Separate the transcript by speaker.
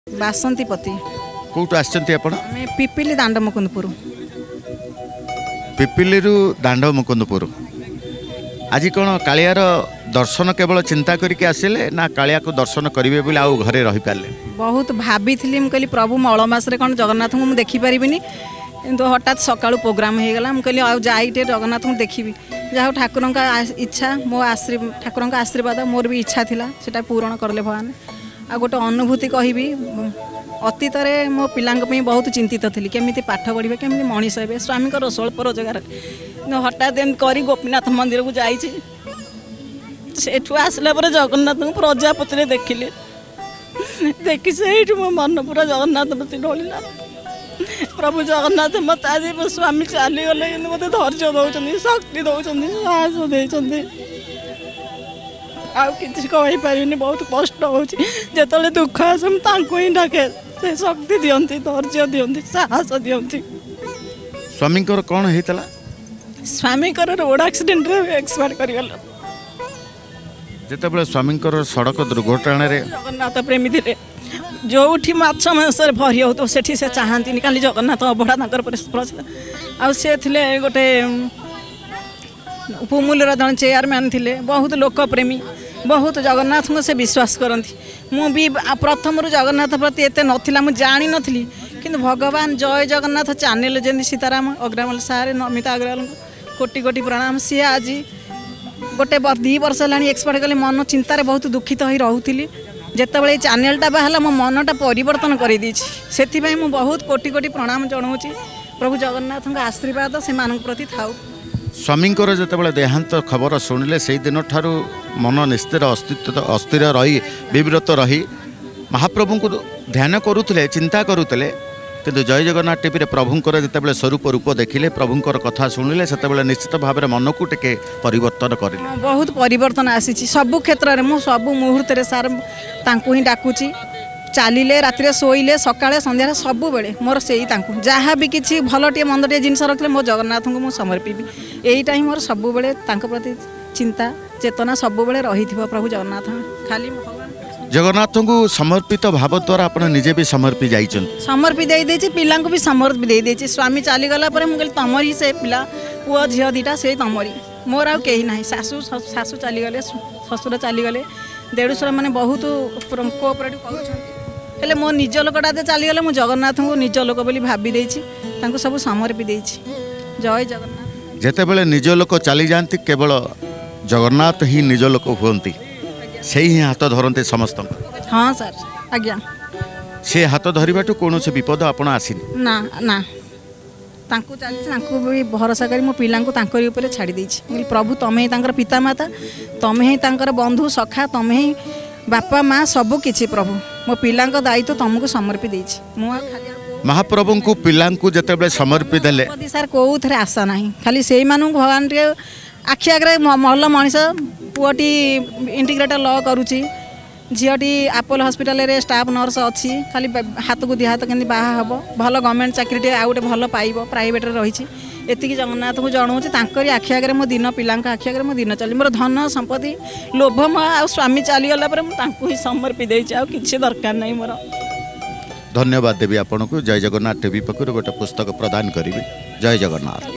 Speaker 1: बासंती पति
Speaker 2: कौटू आसचंती आपण
Speaker 1: आम पिपिली दांड मुकुंदपुर
Speaker 2: पिपिली दांड मुकुंदपुर आज कौन कालियार दर्शन केवल चिंता करके आसिले ना कालिया को दर्शन करेंगे बोले आउ घरे रही पारे
Speaker 1: बहुत भाभी कहली प्रभु मलमास कौन जगन्नाथ को मुझे देखिपारि किंतु हठात सकाळु प्रोग्राम हो गला मुझे कहली जाइटे जगन्नाथ को देखी जहाँ ठाकुर का इच्छा मो ठाकुर का आशीर्वाद मोर भी इच्छा थिला सेटा पूरण करले भगवान आ गोटे अनुभूति कहबी अतीत मो पिला बहुत चिंतित थी केमी पाठ पढ़े केमी मनीष हे स्वामी स्वल्प रोजगार हठात करी गोपीनाथ मंदिर को जाइए सेठू आसला पर जगन्नाथ को प्रजापति देखिले देखी से मो मन पूरा जगन्नाथ प्रति ढोला प्रभु जगन्नाथ मत आज मो स्वामी चली गले मत धैर्य दौरान शक्ति दौरान साहस देते आउ कि कहीपर बहुत कष्ट होते दुख आस ही डाके से शक्ति दियंती धैर्य दियंती साहस दियंती
Speaker 2: स्वामी कौन होता
Speaker 1: स्वामी रोड एक्सीडेंट एक्सपायर करगला
Speaker 2: जिते स्वामी सड़क दुर्घटना
Speaker 1: जगन्नाथ प्रेमी थे जो माछ मांसर भरी हो से चाहती खाली जगन्नाथ अबढ़ा प्रसिद्ध आए गोटे उपमूल्यर जन चेयरमैन थे बहुत लोकप्रेमी बहुत जगन्नाथ को से विश्वास करती मु भी प्रथम जगन्नाथ प्रति एत नाला मुझे जानी नी कि भगवान जय जगन्नाथ चैनल जमी सीताराम अग्रवाल सारे नमिता अग्रवाल कोटि कोटि प्रणाम सी आज गोटे 2 वर्ष है एक्सपर्ट कले मन चिंतार बहुत दुखित हो रोली जितेबाला चैनलटा बाहर मो मनटा परिवर्तन कर बहुत कोटि कोटि प्रणाम जनाऊँगी प्रभु जगन्नाथ आशीर्वाद से प्रति थाऊ
Speaker 2: स्वामी जो देहांत खबर शुणिले से दिन ठारू मन निस्थिर अस्थिर रही विव्रत रही महाप्रभु को ध्यान करुले चिंता करुले किंतु जय जगन्नाथ टीवी प्रभुंर जितेबाला स्वरूप रूप देखिले प्रभुंर कथा शुणिले से निश्चित भाव में मन को टे परिवर्तन कर
Speaker 1: बहुत परिवर्तन आसी सबु क्षेत्र में मुझे सब मुहूर्त सार ही डाकुची चलिले राति शोइले सकाଳେ संध्या सब बेले मोर से जहाँ भी किसी भलटे मंदटे जिनस रखिले मो जगन्नाथ को मुझे समर्पी यहीटा ही मोर सब बेले प्रति चिंता चेतना सब बेले रही प्रभु जगन्नाथ खाली
Speaker 2: जगन्नाथ को समर्पित भाव द्वारा आप निजे भी समर्पी जाइए
Speaker 1: समर्पी दे पिला भी समर्पी दे स्वामी चलीगला मुझे तमर ही से पिला पुआ झील दीटा से तमरी मोर आ कहीं ना शाशु शाशु चलीगले शशुर चलीगले देढ़शुर मैंने बहुत कोऑपरेटिव कर मो निज लोकटा चलीगले मुझे जगन्नाथ को निज लोक बोली भाभी देती सब समर्पी दे जय जगन्नाथ
Speaker 2: जितेबाला निज लोक चली जाती केवल जगन्नाथ ही निज लोक हुंती से ही हाथ धरते समस्त
Speaker 1: हाँ सर आज्ञा
Speaker 2: से हाथ धरवाटू कौन से विपद आपण आसीनी
Speaker 1: ना ना भी भरोसा कर मो पिला को छाड़ी देछि प्रभु तमें ही पिता माता तमें ही बंधु सखा तमें ही बापा माँ सबू किछि प्रभु मो पिला दायित्व तुमको समर्पी देछि
Speaker 2: महाप्रभु को पिला जिते समर्पी देले
Speaker 1: सर कौ थे आशा ना खाली से भगवान टे आखि आगे मल मनीष पुअटी इंटीग्रेटेड लॉ करुच्ची झीटी आपोलो हॉस्पिटल रे स्टाफ नर्स अच्छी खाली हाथ को दिहात के बाहा हम भल गवर्नमेंट चाकरी आउ गोटे भल पाइब प्राइवेट रही एतिकी जगन्नाथ को जनाऊँगी तांकरी आखि आगे मो दिन पिला आखि आगे मो दिन चली मोर धन संपत्ति लोभ आ स्वामी चलीगला ही समर्पी देछि आ किछि दरकार नहीं मोर
Speaker 2: धन्यवाद देवी आपन को जय जगन्नाथ टीवी पक्ष गोटे पुस्तक प्रदान करी जय जगन्नाथ।